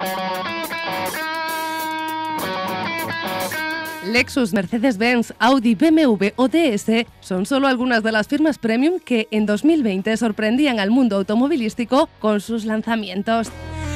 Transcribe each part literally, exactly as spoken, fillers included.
Lexus, Mercedes-Benz, Audi, B M W o D S son solo algunas de las firmas premium que en dos mil veinte sorprendían al mundo automovilístico con sus lanzamientos.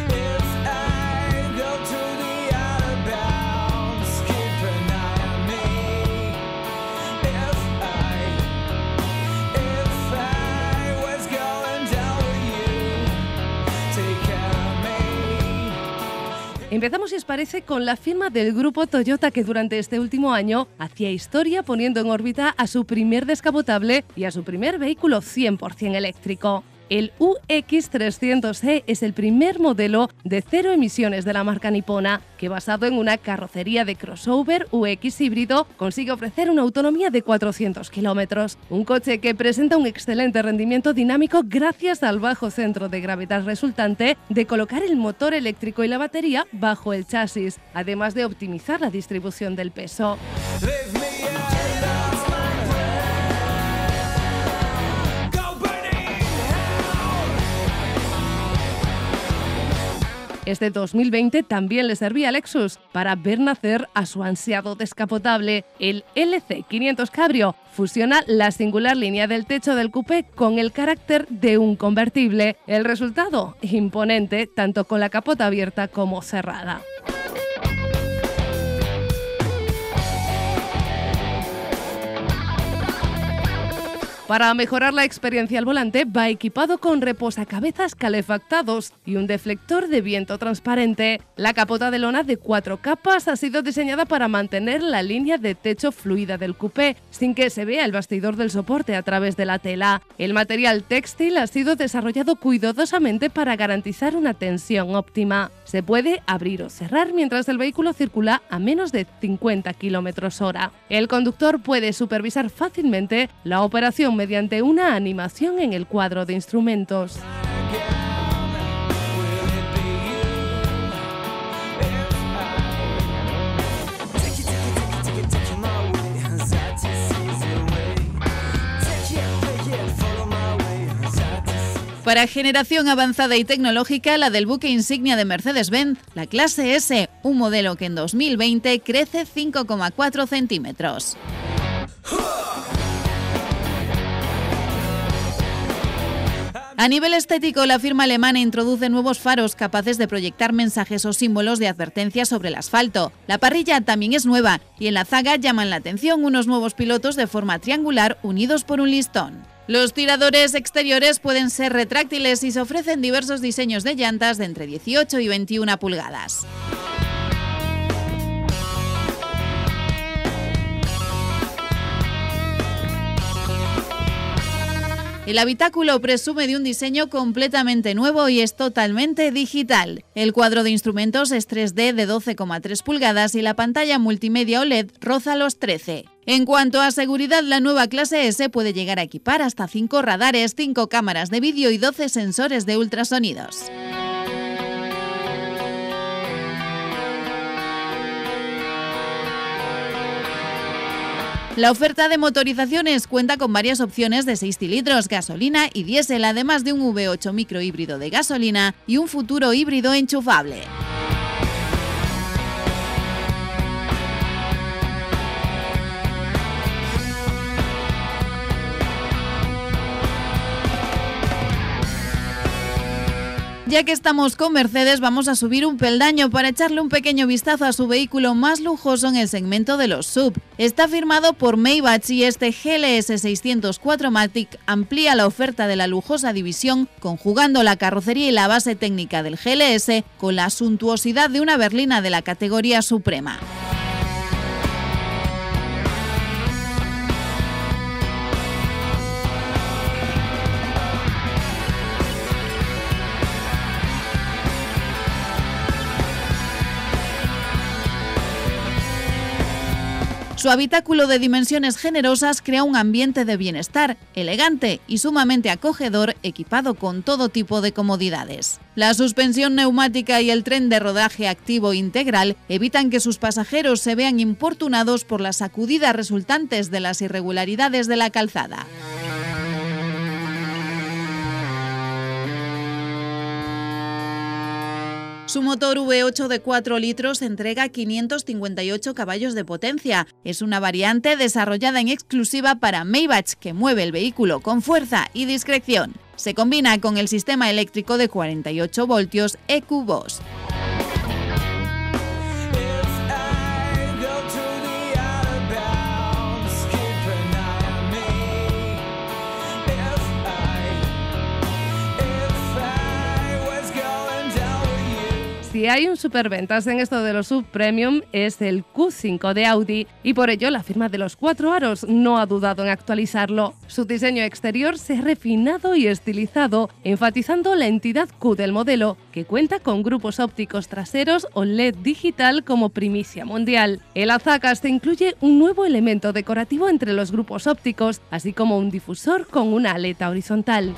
Empezamos, si os parece, con la firma del grupo Toyota, que durante este último año hacía historia poniendo en órbita a su primer descapotable y a su primer vehículo cien por cien eléctrico. El U X trescientos E es el primer modelo de cero emisiones de la marca nipona, que basado en una carrocería de crossover U X híbrido consigue ofrecer una autonomía de cuatrocientos kilómetros. Un coche que presenta un excelente rendimiento dinámico gracias al bajo centro de gravedad resultante de colocar el motor eléctrico y la batería bajo el chasis, además de optimizar la distribución del peso. Este dos mil veinte también le servía a Lexus para ver nacer a su ansiado descapotable. El L C quinientos Cabrio fusiona la singular línea del techo del coupé con el carácter de un convertible. El resultado, imponente, tanto con la capota abierta como cerrada. Para mejorar la experiencia al volante, va equipado con reposacabezas calefactados y un deflector de viento transparente. La capota de lona de cuatro capas ha sido diseñada para mantener la línea de techo fluida del coupé, sin que se vea el bastidor del soporte a través de la tela. El material textil ha sido desarrollado cuidadosamente para garantizar una tensión óptima. Se puede abrir o cerrar mientras el vehículo circula a menos de cincuenta kilómetros hora. El conductor puede supervisar fácilmente la operación mediante una animación en el cuadro de instrumentos. Para generación avanzada y tecnológica, la del buque insignia de Mercedes-Benz, la clase S, un modelo que en dos mil veinte crece cinco coma cuatro centímetros. A nivel estético, la firma alemana introduce nuevos faros capaces de proyectar mensajes o símbolos de advertencia sobre el asfalto. La parrilla también es nueva y en la zaga llaman la atención unos nuevos pilotos de forma triangular unidos por un listón. Los tiradores exteriores pueden ser retráctiles y se ofrecen diversos diseños de llantas de entre dieciocho y veintiuna pulgadas. El habitáculo presume de un diseño completamente nuevo y es totalmente digital. El cuadro de instrumentos es tres D de doce coma tres pulgadas y la pantalla multimedia O L E D roza los trece. En cuanto a seguridad, la nueva clase S puede llegar a equipar hasta cinco radares, cinco cámaras de vídeo y doce sensores de ultrasonidos. La oferta de motorizaciones cuenta con varias opciones de seis cilindros, gasolina y diésel, además de un V ocho microhíbrido de gasolina y un futuro híbrido enchufable. Ya que estamos con Mercedes, vamos a subir un peldaño para echarle un pequeño vistazo a su vehículo más lujoso en el segmento de los S U V. Está firmado por Maybach y este G L S seiscientos cuatro Matic amplía la oferta de la lujosa división, conjugando la carrocería y la base técnica del G L S con la suntuosidad de una berlina de la categoría suprema. Su habitáculo de dimensiones generosas crea un ambiente de bienestar, elegante y sumamente acogedor, equipado con todo tipo de comodidades. La suspensión neumática y el tren de rodaje activo integral evitan que sus pasajeros se vean importunados por las sacudidas resultantes de las irregularidades de la calzada. Su motor V ocho de cuatro litros entrega quinientos cincuenta y ocho caballos de potencia. Es una variante desarrollada en exclusiva para Maybach que mueve el vehículo con fuerza y discreción. Se combina con el sistema eléctrico de cuarenta y ocho voltios E Q Boss. Si hay un superventas en esto de los subpremium es el Q cinco de Audi y por ello la firma de los cuatro aros no ha dudado en actualizarlo. Su diseño exterior se ha refinado y estilizado, enfatizando la entidad Q del modelo, que cuenta con grupos ópticos traseros O L E D digital como primicia mundial. El azacate incluye un nuevo elemento decorativo entre los grupos ópticos, así como un difusor con una aleta horizontal.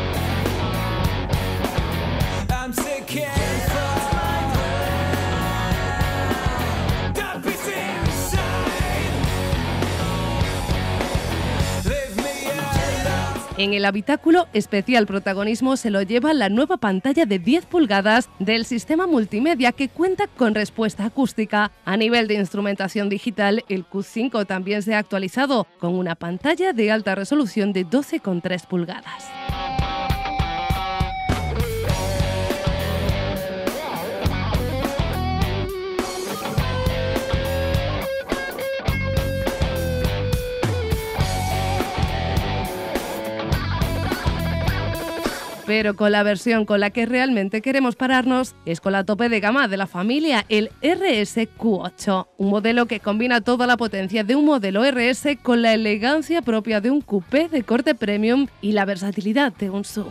En el habitáculo, especial protagonismo se lo lleva la nueva pantalla de diez pulgadas del sistema multimedia que cuenta con respuesta acústica. A nivel de instrumentación digital, el Q cinco también se ha actualizado con una pantalla de alta resolución de doce coma tres pulgadas. Pero con la versión con la que realmente queremos pararnos es con la tope de gama de la familia, el R S Q ocho, un modelo que combina toda la potencia de un modelo R S con la elegancia propia de un coupé de corte premium y la versatilidad de un S U V.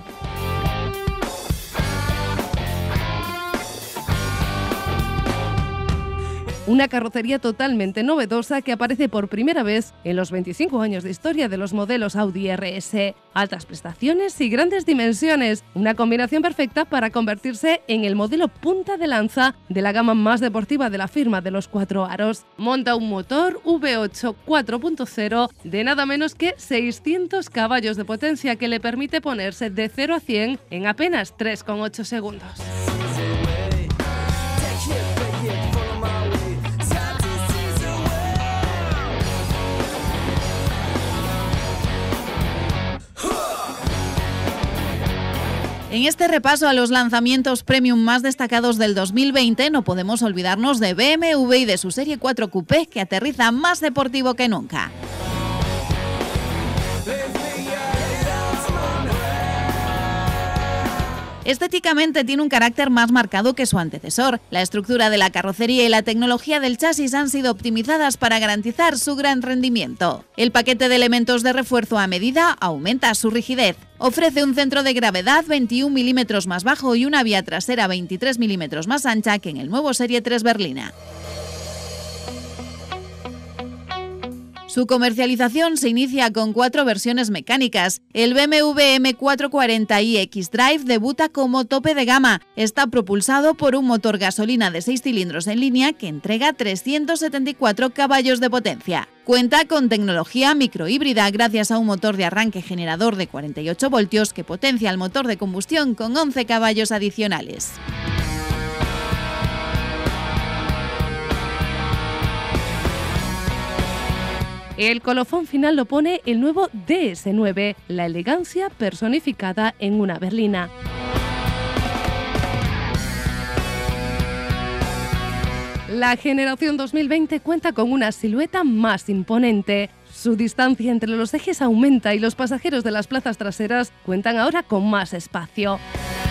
Una carrocería totalmente novedosa que aparece por primera vez en los veinticinco años de historia de los modelos Audi R S. Altas prestaciones y grandes dimensiones, una combinación perfecta para convertirse en el modelo punta de lanza de la gama más deportiva de la firma de los cuatro aros. Monta un motor V ocho cuatro punto cero de nada menos que seiscientos caballos de potencia que le permite ponerse de cero a cien en apenas tres coma ocho segundos. En este repaso a los lanzamientos premium más destacados del dos mil veinte no podemos olvidarnos de B M W y de su Serie cuatro Coupé, que aterriza más deportivo que nunca. Estéticamente tiene un carácter más marcado que su antecesor. La estructura de la carrocería y la tecnología del chasis han sido optimizadas para garantizar su gran rendimiento. El paquete de elementos de refuerzo a medida aumenta su rigidez. Ofrece un centro de gravedad veintiún milímetros más bajo y una vía trasera veintitrés milímetros más ancha que en el nuevo Serie tres berlina. Su comercialización se inicia con cuatro versiones mecánicas. El B M W M cuatrocientos cuarenta i X-Drive debuta como tope de gama. Está propulsado por un motor gasolina de seis cilindros en línea que entrega trescientos setenta y cuatro caballos de potencia. Cuenta con tecnología microhíbrida gracias a un motor de arranque generador de cuarenta y ocho voltios que potencia el motor de combustión con once caballos adicionales. El colofón final lo pone el nuevo D S nueve, la elegancia personificada en una berlina. La generación dos mil veinte cuenta con una silueta más imponente. Su distancia entre los ejes aumenta y los pasajeros de las plazas traseras cuentan ahora con más espacio.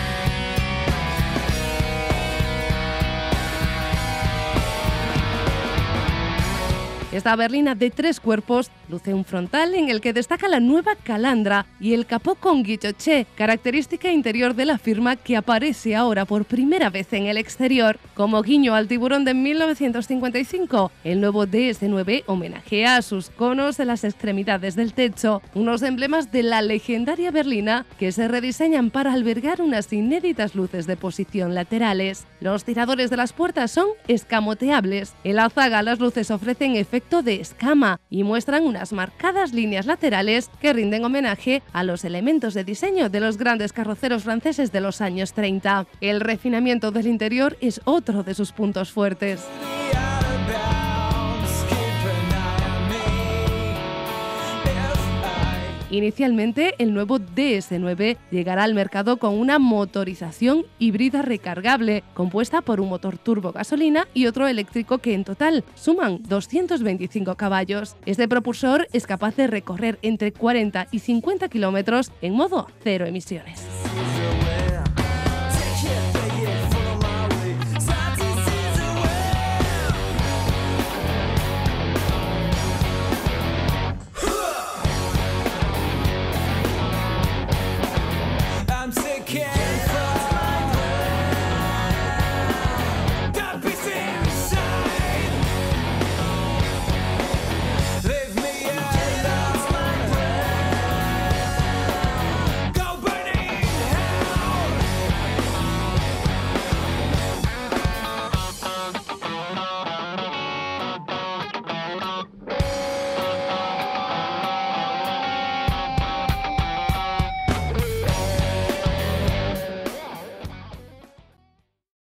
Esta berlina de tres cuerpos luce un frontal en el que destaca la nueva calandra y el capó con guilloché, característica interior de la firma que aparece ahora por primera vez en el exterior. Como guiño al tiburón de mil novecientos cincuenta y cinco, el nuevo D S nueve homenajea a sus conos en las extremidades del techo, unos emblemas de la legendaria berlina que se rediseñan para albergar unas inéditas luces de posición laterales. Los tiradores de las puertas son escamoteables. En la zaga las luces ofrecen efectos efecto de escama y muestran unas marcadas líneas laterales que rinden homenaje a los elementos de diseño de los grandes carroceros franceses de los años treinta. El refinamiento del interior es otro de sus puntos fuertes. Inicialmente, el nuevo D S nueve llegará al mercado con una motorización híbrida recargable, compuesta por un motor turbo gasolina y otro eléctrico que en total suman doscientos veinticinco caballos. Este propulsor es capaz de recorrer entre cuarenta y cincuenta kilómetros en modo cero emisiones.